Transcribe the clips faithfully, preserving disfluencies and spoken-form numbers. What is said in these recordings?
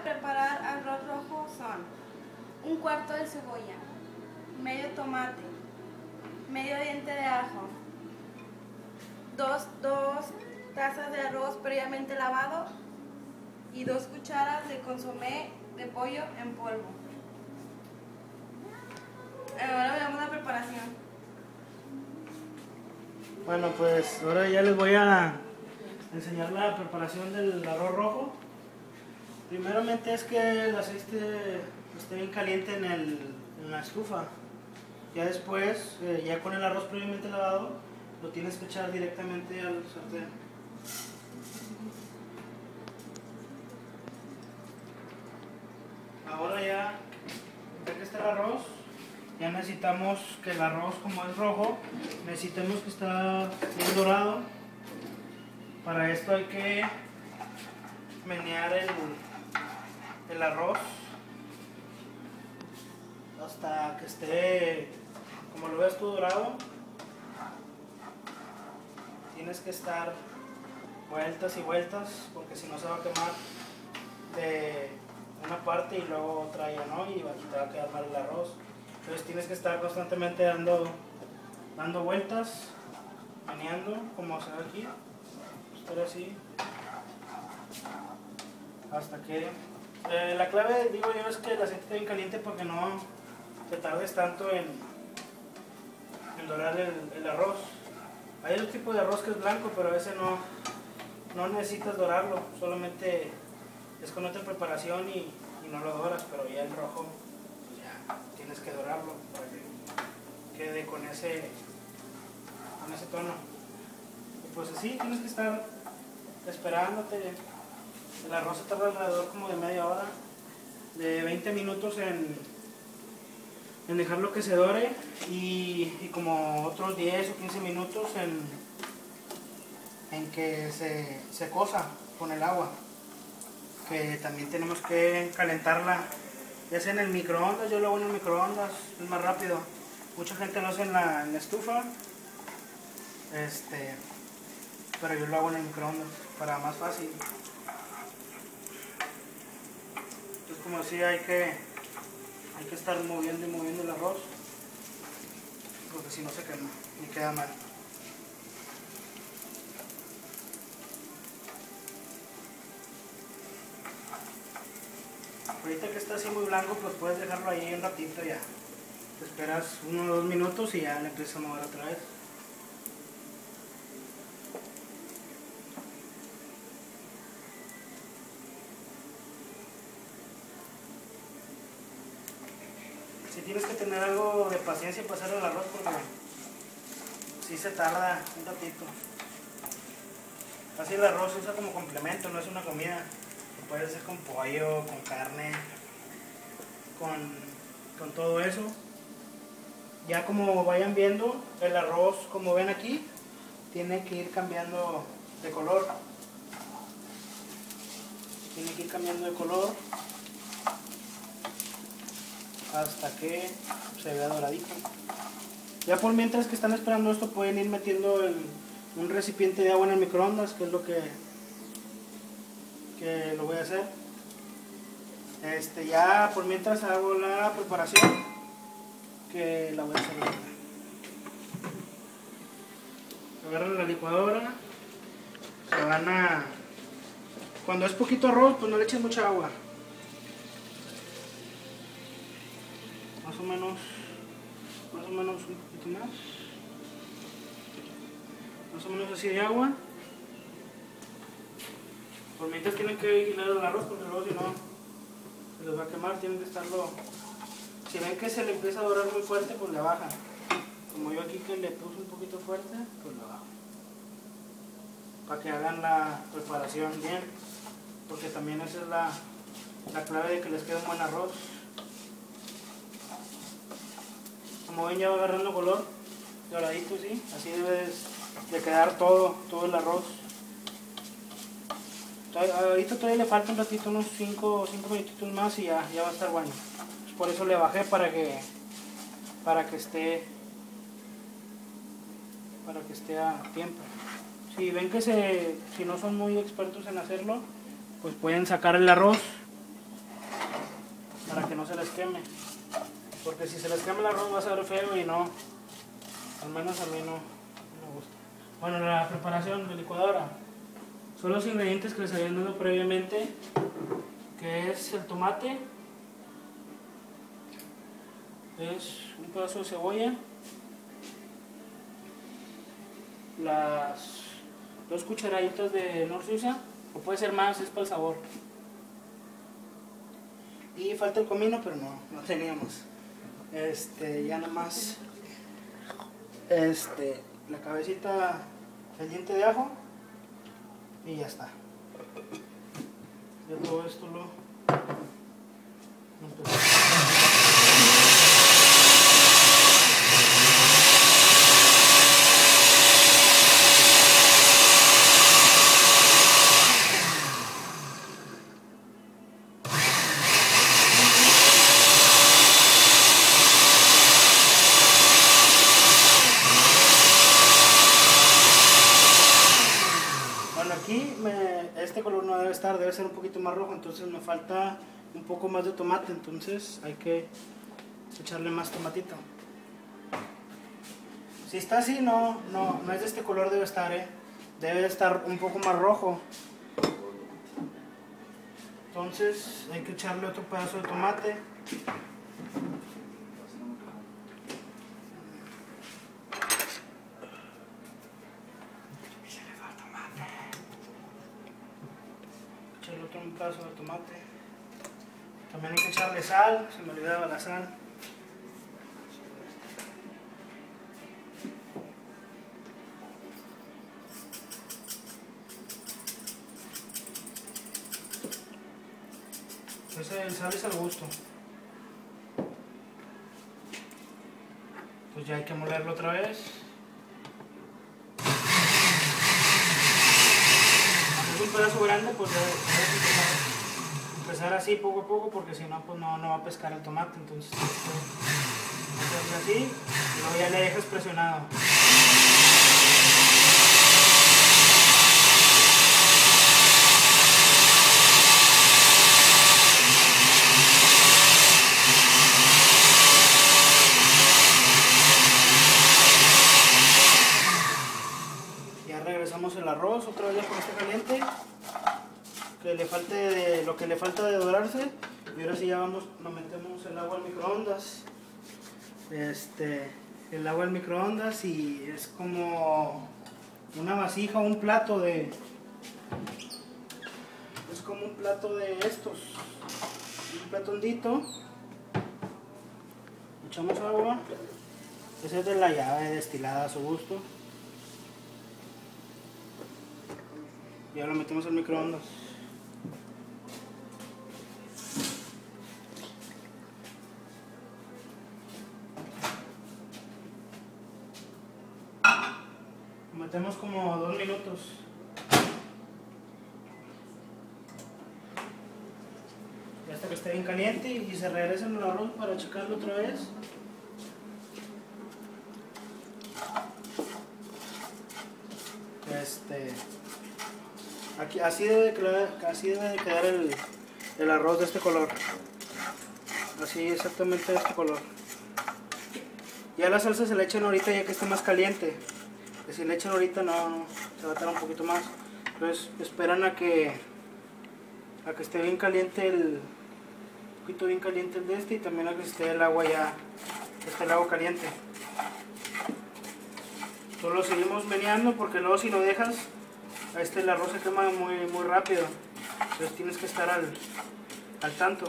preparar arroz rojo son un cuarto de cebolla, medio tomate, medio diente de ajo, dos, dos tazas de arroz previamente lavado y dos cucharas de consomé de pollo en polvo. Ahora veamos la preparación. Bueno, pues ahora ya les voy a enseñar la preparación del arroz rojo. Primeramente es que el aceite esté bien caliente en, el, en la estufa. Ya después, eh, ya con el arroz previamente lavado, lo tienes que echar directamente al sartén. Ahora ya, ya que está el arroz, ya necesitamos que el arroz, como es rojo, necesitamos que esté bien dorado. Para esto hay que menear el, el arroz hasta que esté, como lo ves tú, dorado. Tienes que estar vueltas y vueltas, porque si no se va a quemar de una parte y luego otra ya no, y aquí te va a quedar mal el arroz. Entonces tienes que estar constantemente dando, dando vueltas, meneando, como se ve aquí, estar así, hasta que... Eh, la clave, digo yo, es que el aceite esté bien caliente porque no te tardes tanto en, en dorar el, el arroz. Hay otro tipo de arroz que es blanco, pero ese no, no necesitas dorarlo, solamente es con otra preparación y, y no lo doras, pero ya el rojo pues ya tienes que dorarlo para que quede con ese, con ese tono. Y pues así tienes que estar esperándote. El arroz se tarda alrededor como de media hora, de veinte minutos en, en dejarlo que se dore y, y como otros diez o quince minutos en, en que se, se cosa con el agua, que también tenemos que calentarla, ya sea en el microondas. Yo lo hago en el microondas, es más rápido. Mucha gente lo hace en la, en la estufa, este, pero yo lo hago en el microondas para más fácil. Entonces, como decía, hay que, hay que estar moviendo y moviendo el arroz, porque si no se quema y queda mal. Ahorita que está así muy blanco, pues puedes dejarlo ahí un ratito ya. Te esperas uno o dos minutos y ya le empiezas a mover otra vez. Si tienes que tener algo de paciencia para hacer el arroz porque sí se tarda un ratito. Así el arroz se usa como complemento, no es una comida. Lo puedes hacer con pollo, con carne, con, con todo eso. Ya como vayan viendo, el arroz, como ven aquí, tiene que ir cambiando de color. Tiene que ir cambiando de color hasta que se vea doradito. Ya por mientras que están esperando esto, pueden ir metiendo el, un recipiente de agua en el microondas, que es lo que, que lo voy a hacer. Este, ya por mientras hago la preparación, que la voy a hacer ahorita. Agarran la licuadora, se van a... Cuando es poquito arroz, pues no le echen mucha agua. Más o menos, más o menos un poquito más. Más o menos así de agua. Por mientras tienen que vigilar el arroz, porque luego si no se les va a quemar. Tienen que estarlo... Si ven que se le empieza a dorar muy fuerte, pues le bajan. Como yo aquí que le puse un poquito fuerte, pues le bajo. Para que hagan la preparación bien. Porque también esa es la, la clave de que les quede un buen arroz. Como ven, ya va agarrando color doradito, ¿sí? Así debe de quedar todo, todo el arroz. Ahorita todavía le falta un ratito, unos cinco minutitos más y ya, ya va a estar bueno. Por eso le bajé para que para que esté para que esté a tiempo. Si ven que se, si no son muy expertos en hacerlo, pues pueden sacar el arroz queme. Porque si se les quema el arroz va a ser feo y no, al menos a mí no, no me gusta. Bueno, la preparación de licuadora. Son los ingredientes que les habían dado previamente, que es el tomate, es un pedazo de cebolla, las dos cucharaditas de Knorr Suiza, o puede ser más, es para el sabor. Y falta el comino, pero no, no teníamos. Este, ya nomás, este, la cabecita, el diente de ajo, y ya está. Ya todo esto lo, lo empezamos. Aquí me, este color no debe estar, debe ser un poquito más rojo, entonces me falta un poco más de tomate, entonces hay que echarle más tomatito. Si está así, no, no, no es de este color, debe estar, ¿eh? Debe estar un poco más rojo. Entonces hay que echarle otro pedazo de tomate. Un pedazo de tomate. También hay que echarle sal, se me olvidaba la sal. Ese, el sal es al gusto. Pues ya hay que molerlo otra vez. Es un pedazo grande, pues debe empezar así poco a poco, porque si no, pues no, no va a pescar el tomate. Entonces, hacerlo así y luego ya le dejas presionado. Regresamos el arroz otra vez con este caliente, que le falte de, lo que le falta de dorarse, y ahora sí ya vamos, nos metemos el agua al microondas. Este, el agua al microondas, y es como una vasija o un plato de, es como un plato de estos, un plato hondito. Echamos agua, esa es de la llave destilada a su gusto. Ya lo metemos al microondas. Lo metemos como dos minutos. Ya hasta que esté bien caliente, y se regresa el arroz para checarlo otra vez. Este... Aquí, así, debe de quedar, así debe de quedar el, el arroz de este color. Así exactamente de este color. Ya la salsa se le echan ahorita ya que esté más caliente. Que si le echan ahorita no, no, se va a tardar un poquito más. Entonces esperan a que a que esté bien caliente el un poquito bien caliente el de este, y también a que esté el agua ya, esté el agua caliente. Solo seguimos meneando, porque luego si lo dejas, este el arroz se quema muy, muy rápido, entonces tienes que estar al, al tanto.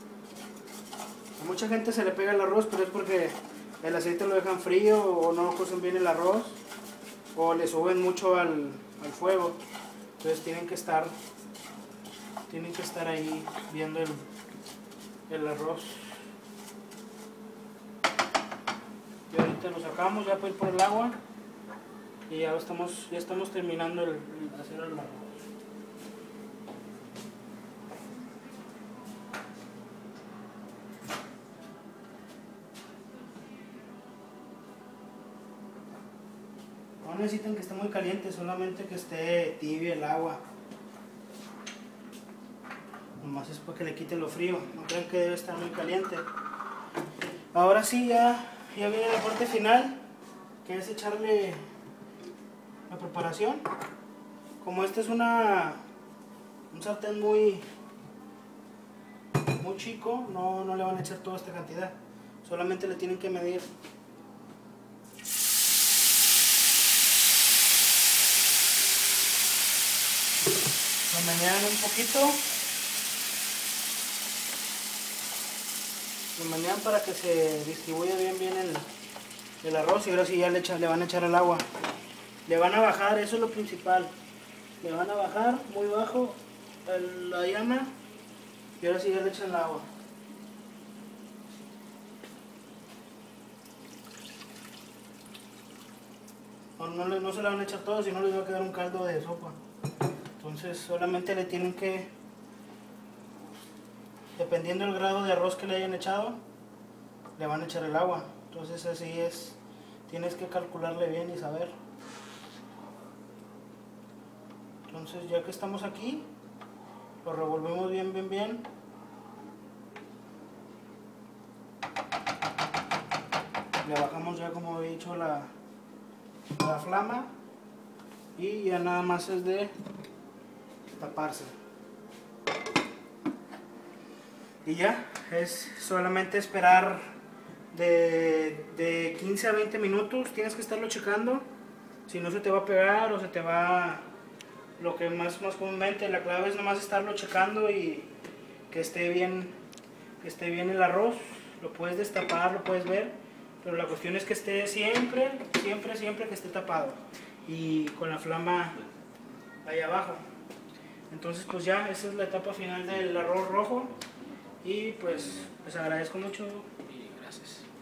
A mucha gente se le pega el arroz, pero es porque el aceite lo dejan frío, o no cocen bien el arroz, o le suben mucho al, al fuego. Entonces tienen que estar tienen que estar ahí viendo el, el arroz. Y ahorita lo sacamos ya para ir por el agua. Y ya estamos, ya estamos terminando el, el hacer el arroz. No necesitan que esté muy caliente, solamente que esté tibio el agua. Nomás Nomás es para que le quite lo frío, no crean que debe estar muy caliente. Ahora sí, ya, ya viene la parte final, que es echarle la preparación. Como este es una un sartén muy muy chico, no, no le van a echar toda esta cantidad, solamente le tienen que medir. Lo menean un poquito, lo menean para que se distribuya bien bien el, el arroz, y ahora sí ya le, echa, le van a echar el agua. Le van a bajar, eso es lo principal. Le van a bajar muy bajo el, la llama, y ahora sí ya le echan el agua. No, no, no se la van a echar todo, si no les va a quedar un caldo de sopa. Entonces solamente le tienen que, dependiendo del grado de arroz que le hayan echado, le van a echar el agua. Entonces así es, tienes que calcularle bien y saber. Entonces ya que estamos aquí, lo revolvemos bien, bien, bien. Le bajamos ya, como he dicho, la, la flama, y ya nada más es de taparse. Y ya, es solamente esperar de, de quince a veinte minutos, tienes que estarlo checando, si no se te va a pegar o se te va... Lo que más, más comúnmente, la clave es nomás estarlo checando y que esté bien, que esté bien el arroz. Lo puedes destapar, lo puedes ver, pero la cuestión es que esté siempre, siempre, siempre que esté tapado y con la flama ahí abajo. Entonces pues ya, esa es la etapa final del arroz rojo, y pues les agradezco mucho y gracias.